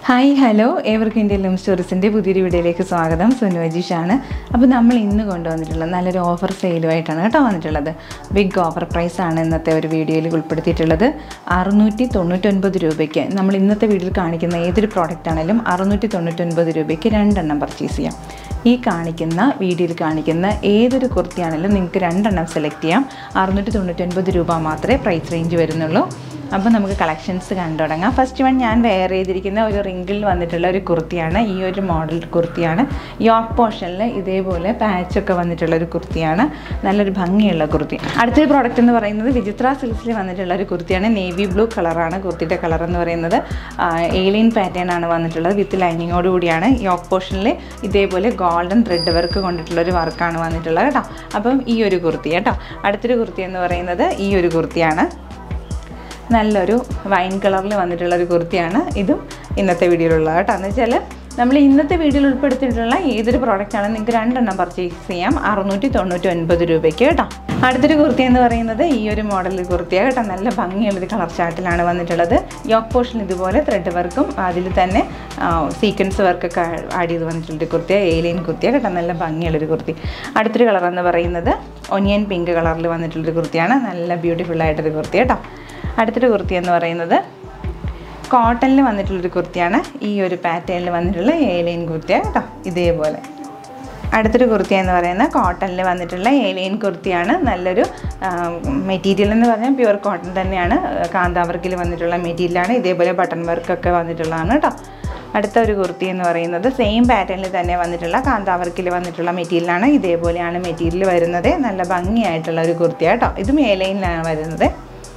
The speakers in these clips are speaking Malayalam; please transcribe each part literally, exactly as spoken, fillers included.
ഹായ് ഹലോ ഏവർക്കും ഇന്ത്യൻ ലം സ്റ്റോറീസിൻ്റെ പുതിയൊരു വീഡിയോയിലേക്ക് സ്വാഗതം. സുനു അജീഷാണ്. അപ്പോൾ നമ്മൾ ഇന്ന് കൊണ്ടുവന്നിട്ടുള്ളത് നല്ലൊരു ഓഫർ സെയിലുമായിട്ടാണ് കേട്ടോ വന്നിട്ടുള്ളത്. ബിഗ് ഓഫർ പ്രൈസാണ് ഇന്നത്തെ ഒരു വീഡിയോയിൽ ഉൾപ്പെടുത്തിയിട്ടുള്ളത്. അറുന്നൂറ്റി തൊണ്ണൂറ്റൊൻപത് രൂപയ്ക്ക് നമ്മൾ ഇന്നത്തെ വീഡിയോയിൽ കാണിക്കുന്ന ഏതൊരു പ്രോഡക്റ്റ് ആണെങ്കിലും അറുന്നൂറ്റി തൊണ്ണൂറ്റൊൻപത് രൂപയ്ക്ക് രണ്ടെണ്ണം പർച്ചേസ് ചെയ്യാം. ഈ കാണിക്കുന്ന വീഡിയോയിൽ കാണിക്കുന്ന ഏതൊരു കുർത്തിയാണെങ്കിലും നിങ്ങൾക്ക് രണ്ടെണ്ണം സെലക്ട് ചെയ്യാം. അറുന്നൂറ്റി തൊണ്ണൂറ്റൊൻപത് രൂപ മാത്രമേ പ്രൈസ് റേഞ്ച് വരുന്നുള്ളൂ. അപ്പോൾ നമുക്ക് കളക്ഷൻസ് കണ്ടു തുടങ്ങാം. ഫസ്റ്റ് വൺ ഞാൻ വെയർ ചെയ്തിരിക്കുന്ന ഒരു റിങ്കിൽ വന്നിട്ടുള്ള ഒരു കുർത്തിയാണ്. ഈ ഒരു മോഡൽ കുർത്തിയാണ്. യോക്ക് പോർഷനിൽ ഇതേപോലെ പാച്ചൊക്കെ വന്നിട്ടുള്ള ഒരു കുർത്തിയാണ്. നല്ലൊരു ഭംഗിയുള്ള കുർത്തി. അടുത്തൊരു പ്രോഡക്റ്റ് എന്ന് പറയുന്നത് വിചിത്ര സിൽക്സിൽ വന്നിട്ടുള്ള ഒരു കുർത്തിയാണ്. നേവി ബ്ലൂ കളറാണ് കുർത്തിയുടെ കളർ എന്ന് പറയുന്നത്. ഏലിയൻ പാറ്റേൺ ആണ് വന്നിട്ടുള്ളത്. വിത്ത് ലൈനിങ്ങോട് കൂടിയാണ്. യോക്ക് പോർഷനിൽ ഇതേപോലെ ഗോൾഡൻ ത്രെഡ് വർക്ക് കൊണ്ടിട്ടുള്ളൊരു വർക്കാണ് വന്നിട്ടുള്ളത് കേട്ടോ. അപ്പം ഈ ഒരു കുർത്തി കേട്ടോ. അടുത്തൊരു കുർത്തി എന്ന് പറയുന്നത് ഈ ഒരു കുർത്തിയാണ്. നല്ലൊരു വൈൻ കളറിൽ വന്നിട്ടുള്ളൊരു കുർത്തിയാണ്. ഇതും ഇന്നത്തെ വീഡിയോയിലുള്ളത് കേട്ടോ. എന്ന് വെച്ചാൽ നമ്മൾ ഇന്നത്തെ വീഡിയോയിൽ ഉൾപ്പെടുത്തിയിട്ടുള്ള ഏതൊരു പ്രോഡക്റ്റാണെന്ന് നിങ്ങൾക്ക് രണ്ടെണ്ണം പർച്ചേസ് ചെയ്യാം അറുന്നൂറ്റി തൊണ്ണൂറ്റി ഒൻപത് രൂപയ്ക്ക് കേട്ടോ. അടുത്തൊരു കുർത്തി എന്ന് പറയുന്നത് ഈ ഒരു മോഡൽ കുർത്തിയാണ് കേട്ടോ. നല്ല ഭംഗിയുള്ളൊരു കളർ ചാർട്ടിലാണ് വന്നിട്ടുള്ളത്. യോക്ക് പോർഷൻ ഇതുപോലെ ത്രെഡ് വർക്കും അതിൽ തന്നെ സീക്വൻസ് വർക്കൊക്കെ ആഡ് ചെയ്ത് വന്നിട്ടുള്ളൊരു കുർത്തിയാണ്. ഏലിയൻ കുർത്തിയാണ് കേട്ടോ. നല്ല ഭംഗിയുള്ളൊരു കുർത്തി. അടുത്തൊരു കളർ എന്ന് പറയുന്നത് ഒനിയൻ പിങ്ക് കളറിൽ വന്നിട്ടുള്ളൊരു കുർത്തിയാണ്. നല്ല ബ്യൂട്ടിഫുൾ ആയിട്ടൊരു കുർത്തി കേട്ടോ. അടുത്തൊരു കുർത്തി എന്ന് പറയുന്നത് കോട്ടണിൽ വന്നിട്ടുള്ളൊരു കുർത്തിയാണ്. ഈ ഒരു പാറ്റേണിൽ വന്നിട്ടുള്ള ഏലിയൻ കുർത്തിയാണ് കേട്ടോ. ഇതേപോലെ അടുത്തൊരു കുർത്തി എന്ന് പറയുന്നത് കോട്ടണിൽ വന്നിട്ടുള്ള ഏലിയൻ കുർത്തിയാണ്. നല്ലൊരു മെറ്റീരിയൽ എന്ന് പറഞ്ഞാൽ പ്യുവർ കോട്ടൺ തന്നെയാണ്. കാന്താവർക്കിൽ വന്നിട്ടുള്ള മെറ്റീരിയലാണ്. ഇതേപോലെ ബട്ടൺ വർക്കൊക്കെ വന്നിട്ടുള്ളതാണ് കേട്ടോ. അടുത്ത ഒരു കുർത്തി എന്ന് പറയുന്നത് സെയിം പാറ്റേണിൽ തന്നെ വന്നിട്ടുള്ള കാന്താവർക്കിൽ വന്നിട്ടുള്ള മെറ്റീരിയലാണ്. ഇതേപോലെയാണ് മെറ്റീരിയൽ വരുന്നത്. നല്ല ഭംഗിയായിട്ടുള്ള ഒരു കുർത്തിയാണ് കേട്ടോ. ഇതും ഏലിയനിലാണ് വരുന്നത്.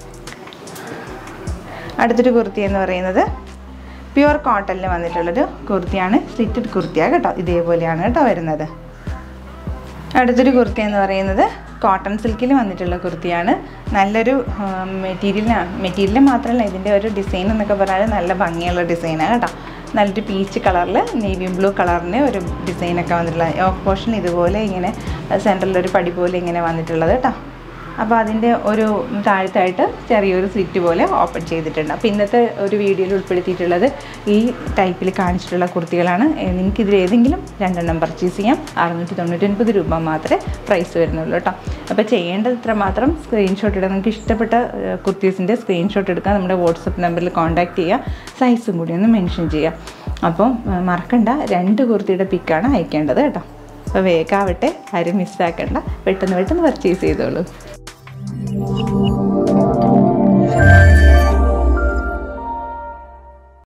അടുത്തൊരു കുർത്തി എന്ന് പറയുന്നത് പ്യുവർ കോട്ടണിൽ വന്നിട്ടുള്ളൊരു കുർത്തിയാണ്. സ്ലിറ്റഡ് കുർത്തിയാണ് കേട്ടോ. ഇതേപോലെയാണ് കേട്ടോ വരുന്നത്. അടുത്തൊരു കുർത്തി എന്ന് പറയുന്നത് കോട്ടൺ സിൽക്കിൽ വന്നിട്ടുള്ള കുർത്തിയാണ്. നല്ലൊരു മെറ്റീരിയലാണ്. മെറ്റീരിയൽ മാത്രമല്ല ഇതിൻ്റെ ഒരു ഡിസൈൻ എന്നൊക്കെ പറഞ്ഞാൽ നല്ല ഭംഗിയുള്ള ഡിസൈനാണ് കേട്ടോ. നല്ലൊരു പീച്ച് കളറിൽ നേവി ബ്ലൂ കളറിൻ്റെ ഒരു ഡിസൈനൊക്കെ വന്നിട്ടുള്ള യോക്ക് പോർഷൻ ഇതുപോലെ ഇങ്ങനെ സെൻറ്ററിലൊരു പടി പോലെ ഇങ്ങനെ വന്നിട്ടുള്ളത് കേട്ടോ. അപ്പോൾ അതിൻ്റെ ഒരു താഴത്തായിട്ട് ചെറിയൊരു സ്ലിറ്റ് പോലെ ഓപ്പൺ ചെയ്തിട്ടുണ്ട്. അപ്പോൾ ഇന്നത്തെ ഒരു വീഡിയോയിൽ ഉൾപ്പെടുത്തിയിട്ടുള്ളത് ഈ ടൈപ്പിൽ കാണിച്ചിട്ടുള്ള കുർത്തികളാണ്. നിങ്ങൾക്കിതിൽ ഏതെങ്കിലും രണ്ടെണ്ണം പർച്ചേസ് ചെയ്യാം. അറുന്നൂറ്റി തൊണ്ണൂറ്റൊൻപത് രൂപ മാത്രമേ പ്രൈസ് വരുന്നുള്ളൂ കേട്ടോ. അപ്പോൾ ചെയ്യേണ്ടത് ഇത്ര മാത്രം സ്ക്രീൻഷോട്ട് ഇടുക. നിങ്ങൾക്ക് ഇഷ്ടപ്പെട്ട കുർത്തീസിൻ്റെ സ്ക്രീൻഷോട്ട് എടുക്കുക. നമ്മുടെ വാട്സപ്പ് നമ്പറിൽ കോൺടാക്റ്റ് ചെയ്യുക. സൈസും കൂടി ഒന്ന് മെൻഷൻ ചെയ്യുക. അപ്പം മറക്കണ്ട, രണ്ട് കുർത്തിയുടെ പിക്കാണ് അയക്കേണ്ടത് കേട്ടോ. അപ്പോൾ വേഗാവട്ടെ, ആരും മിസ്സാക്കണ്ട. പെട്ടെന്ന് പെട്ടെന്ന് പർച്ചേസ് ചെയ്തോളൂ.